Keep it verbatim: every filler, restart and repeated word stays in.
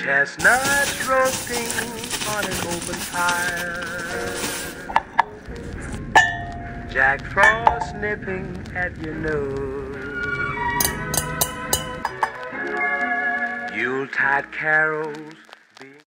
Chestnuts roasting on an open fire, Jack Frost nipping at your nose, Yuletide carols